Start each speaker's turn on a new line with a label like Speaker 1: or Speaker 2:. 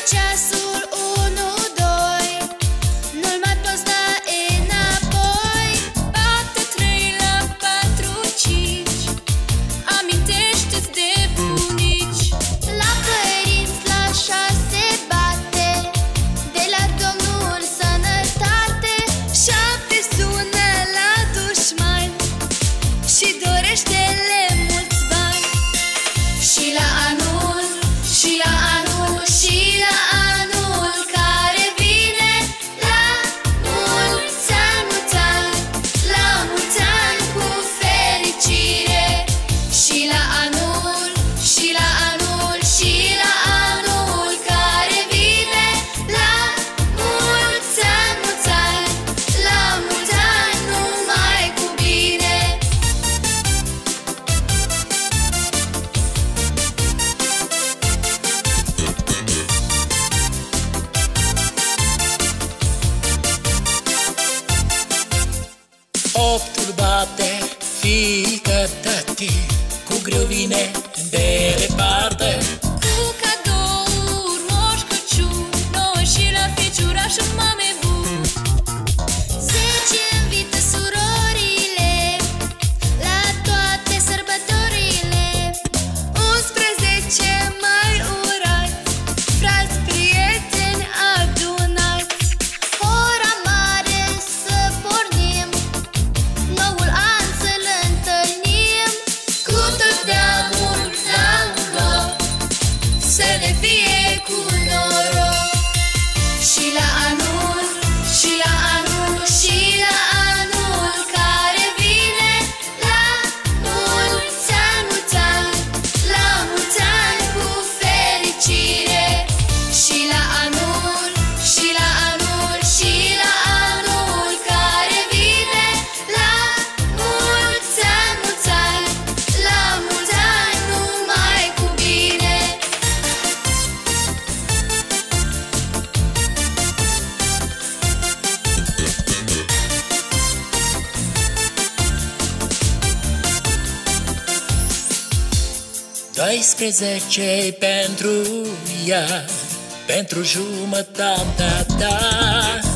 Speaker 1: ceasul 1-2, nu-l mai poți da înapoi. Bate 3 la 4-5, amintește-ți de bunici. La părinți la 6 bate, de la Domnul sănătate. 7 sună la dușmani și dorește-le mulți bani. Și la anul, și la anul, și la anul care vine, la mulți ani, mulți ani, la mulți ani cu fericire. Și la anul, și la anul, și la anul care vine, la mulți ani, mulți ani, la mulți ani numai cu bine.
Speaker 2: Optul bate, fiică tati, cu greu vine de departe.
Speaker 1: Cu cadouri, Moș Crăciun, noi și la feciurașul mame bun. 10 invită surorile la toate sărbătorile. 11 mai urați, frați, prieteni adunați. Ora mare să pornim, noul an să-l întâlnim. Cu tot deamul la un loc, să ne fie cu noroc. Și la anul, și la anul, și la anul care vine, la mulți ani, mulți ani, la mulți ani cu fericire. Și la anul, și la anul, și la anul care vine, la mulți ani, mulți ani, la mulți ani numai cu bine.
Speaker 2: Doisprezece pentru ea, pentru jumătatea ta.